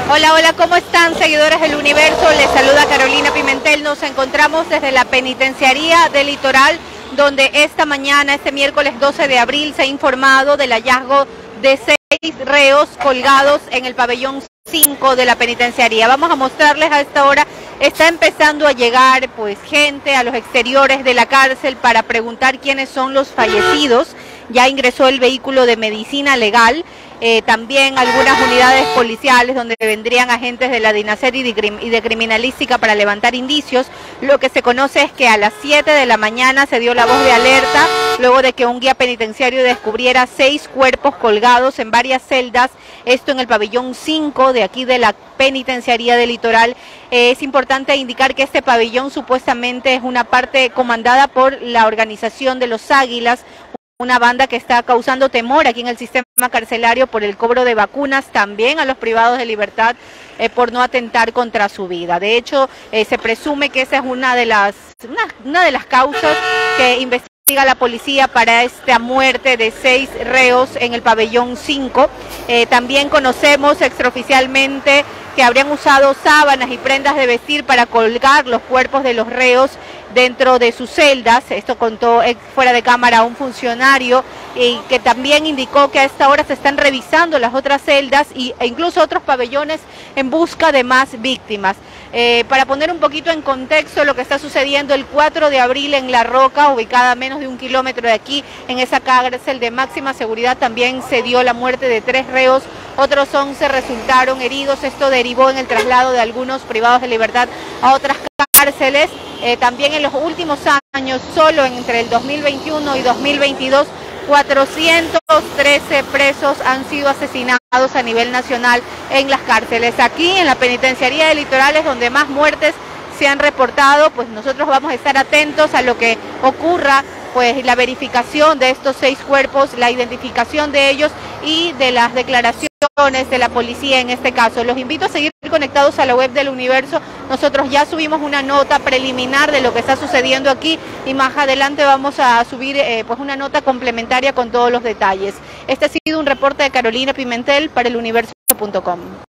Hola, hola, ¿cómo están, seguidores del Universo? Les saluda Carolina Pimentel. Nos encontramos desde la Penitenciaría del Litoral, donde esta mañana, este miércoles 12 de abril, se ha informado del hallazgo de 6 reos colgados en el pabellón 5 de la penitenciaría. Vamos a mostrarles a esta hora, está empezando a llegar pues gente a los exteriores de la cárcel para preguntar quiénes son los fallecidos. Ya ingresó el vehículo de medicina legal, también algunas unidades policiales donde vendrían agentes de la DINASER y de criminalística para levantar indicios. Lo que se conoce es que a las 7 de la mañana se dio la voz de alerta luego de que un guía penitenciario descubriera 6 cuerpos colgados en varias celdas, esto en el pabellón 5 de aquí de la penitenciaría del Litoral. Es importante indicar que este pabellón supuestamente es una parte comandada por la organización de los Águilas, una banda que está causando temor aquí en el sistema carcelario por el cobro de vacunas, también a los privados de libertad por no atentar contra su vida. De hecho, se presume que esa es una de las causas que investiga la policía para esta muerte de 6 reos en el pabellón 5. También conocemos extraoficialmente que habrían usado sábanas y prendas de vestir para colgar los cuerpos de los reos dentro de sus celdas. Esto contó fuera de cámara un funcionario, y que también indicó que a esta hora se están revisando las otras celdas e incluso otros pabellones en busca de más víctimas. Para poner un poquito en contexto lo que está sucediendo, el 4 de abril en La Roca, ubicada a menos de 1 kilómetro de aquí, en esa cárcel de máxima seguridad, también se dio la muerte de 3 reos, otros 11 resultaron heridos. Esto derivó en el traslado de algunos privados de libertad a otras cárceles. También en los últimos años, solo entre el 2021 y 2022, 413 presos han sido asesinados a nivel nacional en las cárceles. Aquí en la penitenciaría del Litoral es donde más muertes se han reportado. Pues nosotros vamos a estar atentos a lo que ocurra, pues la verificación de estos 6 cuerpos, la identificación de ellos y de las declaraciones de la policía en este caso. Los invito a seguir conectados a la web del Universo. Nosotros ya subimos una nota preliminar de lo que está sucediendo aquí y más adelante vamos a subir pues una nota complementaria con todos los detalles. Este ha sido un reporte de Carolina Pimentel para eluniverso.com.